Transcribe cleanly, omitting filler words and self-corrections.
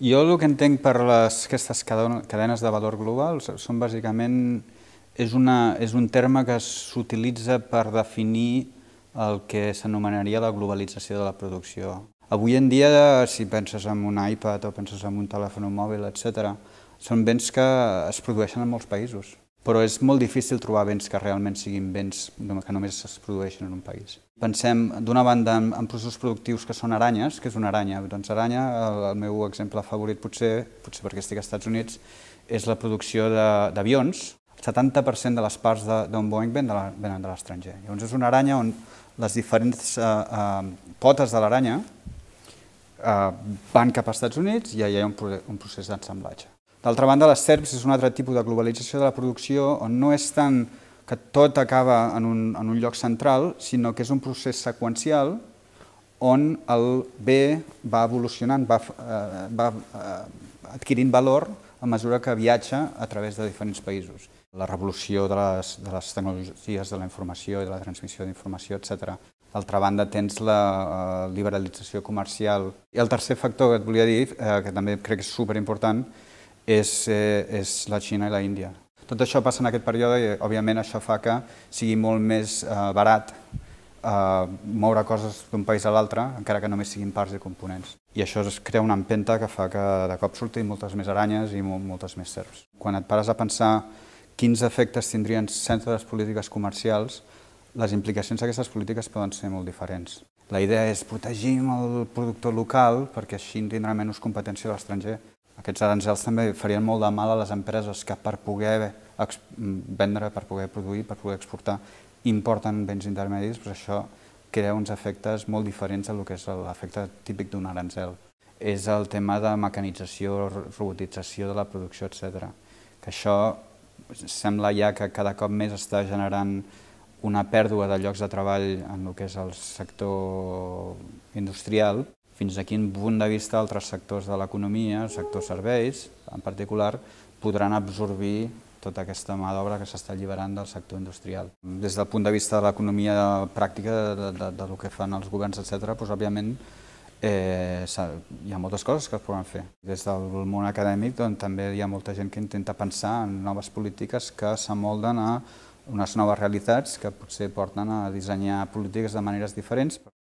Jo el que entenc per aquestes cadenes de valor global són bàsicament, és un terme que s'utilitza per definir el que s'anomenaria la globalització de la producció. Avui en dia, si penses en un iPad o penses en un telèfon mòbil, etc., són béns que es produeixen en molts països, però és molt difícil trobar béns que realment siguin béns que només es produeixen en un país. Pensem, d'una banda, en processos productius que són aranyes. Què és una aranya? Doncs aranya, el meu exemple favorit potser perquè estic als Estats Units, és la producció d'avions. El 70% de les parts d'un Boeing venen de l'estranger. Llavors és una aranya on les diferents potes de l'aranya van cap als Estats Units i allà hi ha un procés d'assemblatge. D'altra banda, les serps és un altre tipus de globalització de la producció on no és tant que tot acaba en un lloc central, sinó que és un procés seqüencial on el bé va evolucionant, va adquirint valor a mesura que viatja a través de diferents països. La revolució de les tecnologies de la informació i de la transmissió d'informació, etc. D'altra banda, tens la liberalització comercial. I el tercer factor que et volia dir, que també crec que és superimportant, és la Xina i la Índia. Tot això passa en aquest període i, òbviament, això fa que sigui molt més barat moure coses d'un país a l'altre, encara que només siguin parts i components. I això es crea una empenta que fa que de cop surtin moltes més aranyes i moltes més serps. Quan et pares a pensar quins efectes tindrien certes polítiques comercials, les implicacions d'aquestes polítiques poden ser molt diferents. La idea és protegir el productor local perquè així tindrà menys competència de l'estranger. Aquests aranzels també farien molt de mal a les empreses que per poder vendre, per poder produir, per poder exportar, importen béns intermedis, però això crea uns efectes molt diferents del que és l'efecte típic d'un aranzel. És el tema de mecanització, robotització de la producció, etc. Que això sembla ja que cada cop més està generant una pèrdua de llocs de treball en el que és el sector industrial. Fins a quin punt de vista altres sectors de l'economia, el sector serveis en particular, podran absorbir tota aquesta mà d'obra que s'està alliberant del sector industrial. Des del punt de vista de l'economia pràctica, del que fan els governs, etc., doncs, òbviament, hi ha moltes coses que es poden fer. Des del món acadèmic també hi ha molta gent que intenta pensar en noves polítiques que s'amolden a unes noves realitats que potser porten a dissenyar polítiques de maneres diferents.